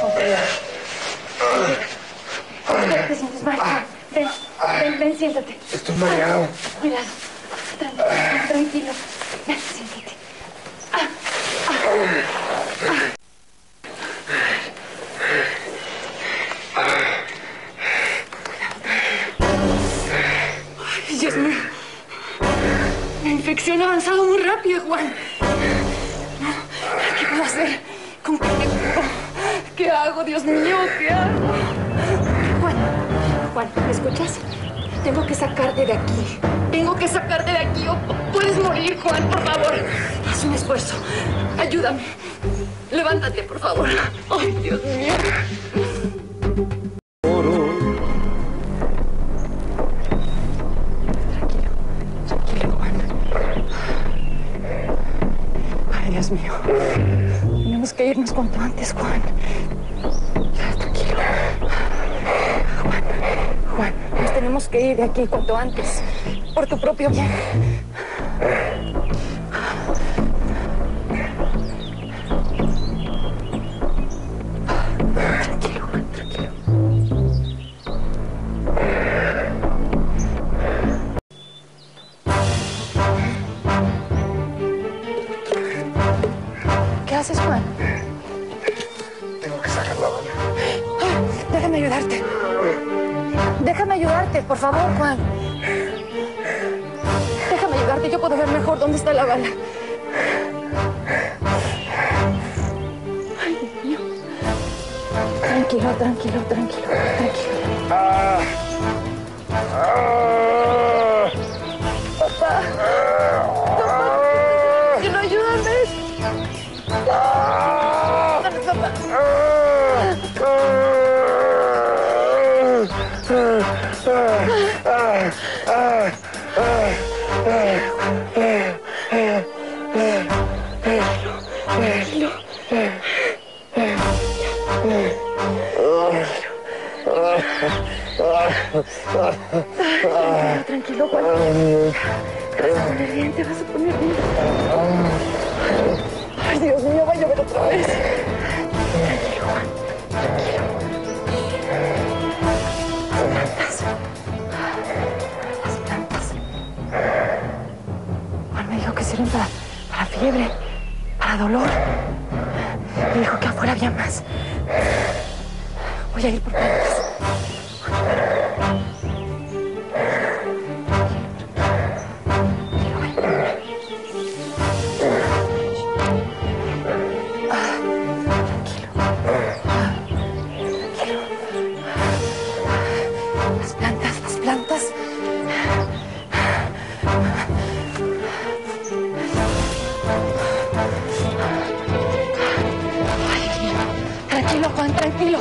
cuidado. Espera, te sientes mal. Ven, siéntate. Estoy mareado. Cuidado. Tranquilo. Ven, siéntate. Ay, Dios mío. La infección ha avanzado muy rápido, Juan. ¿Qué puedo hacer? ¿Con qué me curo? ¿Qué hago, Dios mío? ¿Qué hago? Juan, ¿me escuchas? Tengo que sacarte de aquí. Tengo que sacarte de aquí o puedes morir, Juan, por favor. Haz un esfuerzo. Ayúdame. Levántate, por favor. Ay, Dios mío. Tranquilo, Juan. Ay, Dios mío. Tenemos que irnos cuanto antes, Juan. Tranquilo. Juan, nos tenemos que ir de aquí cuanto antes. Por tu propio bien. Tranquilo, Juan, tranquilo. ¿Qué haces, Juan? Tengo que sacar la bala. Déjame ayudarte. Déjame ayudarte, por favor, Juan. Déjame ayudarte, yo puedo ver mejor dónde está la bala. Ay, Dios mío. Tranquilo. Papá. Quiero ayudarme. Papá. Tranquilo, Juan. Te vas a poner bien, te vas a poner bien. Ay, Dios mío, va a llover otra vez. Tranquilo, Juan. Las plantas. Juan me dijo que sirven para fiebre, para dolor. Me dijo que afuera había más. Voy a ir por plantas. Las plantas. Ay, Dios mío. Tranquilo, Juan, tranquilo.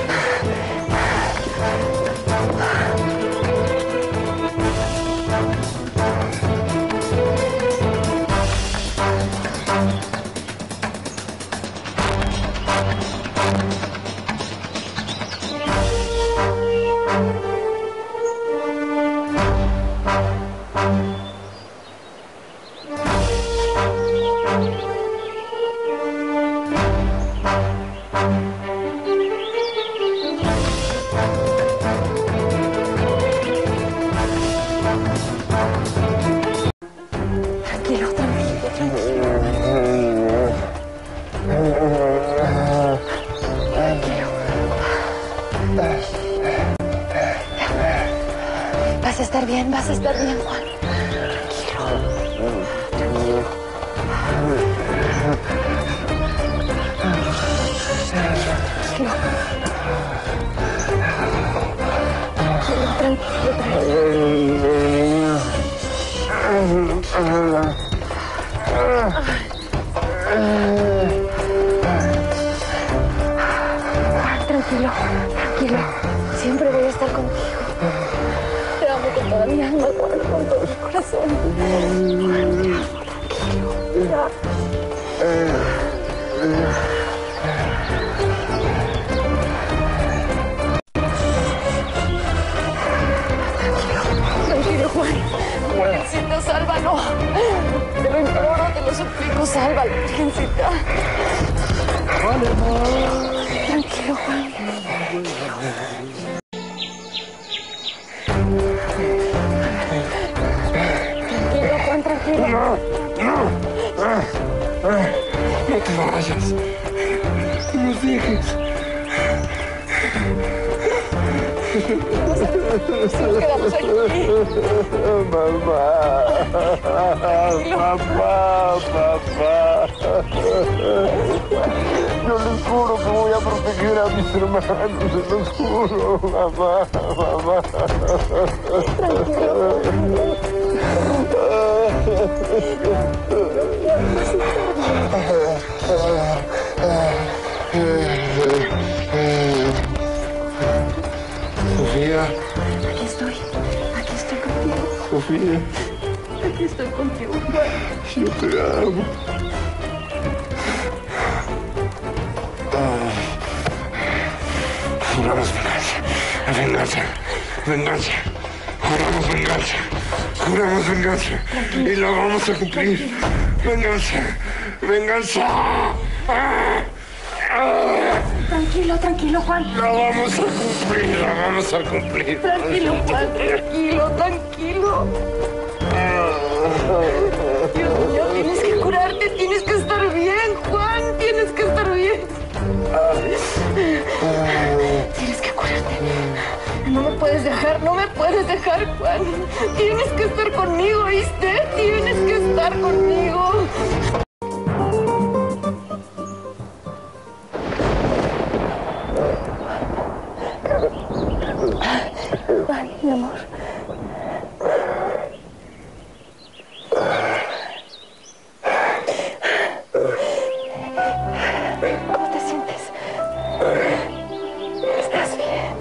Vas a estar bien, Juan. Tranquilo. Siempre voy a estar contigo. Te amo con toda mi alma, Juan, con todo mi corazón. Juan, te amo, tranquilo. Tranquilo, Juan. Virgencita, sálvalo. Te lo imploro, te lo suplico, sálvalo, Virgencita. Tranquilo. Tranquilo, Juan. Tranquilo, Juan, tranquilo. No te vayas. No nos dejes. Nos quedamos aquí. Mamá. Papá. Yo les juro que voy a proteger a mis hermanos. Se los juro, mamá. Sofía. Aquí estoy contigo. Sofía. Aquí estoy contigo, Juan. Yo te amo. Juramos venganza. Juramos venganza. Y lo vamos a cumplir. Venganza. Tranquilo, Juan. Lo vamos a cumplir. Tranquilo, Juan, tranquilo. Dios mío, tienes que curarte, tienes que estar bien, Juan, tienes que estar bien. Tienes que curarte. No me puedes dejar, Juan. Tienes que estar conmigo, ¿viste? Tienes que estar conmigo. Juan, mi amor. ¿Cómo te sientes? ¿Estás bien?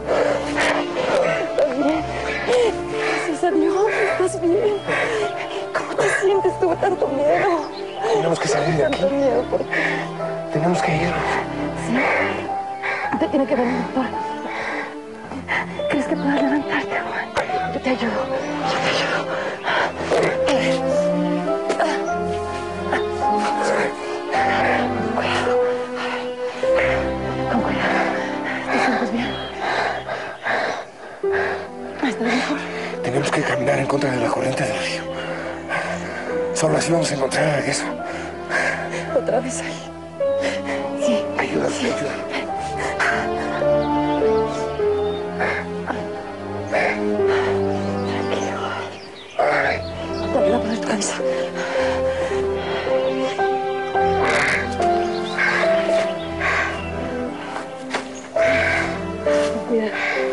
Gracias a Dios, ¿estás bien? ¿Cómo te sientes? Tuve tanto miedo. Tenemos que salir de aquí. Tanto miedo por ti. Tenemos que irnos. ¿Sí? Te tiene que ver el doctor. ¿Crees que puedas levantarte, Juan? Yo te ayudo. Cuidado. Con cuidado. ¿Te sientes bien? ¿Estás mejor? Tenemos que caminar en contra de la corriente del río. Solo así vamos a encontrar el regreso. Otra vez ahí. Sí. Ayúdame. Tranquilo. Ay. Te ayudo a poner tu camisa. Cuidado.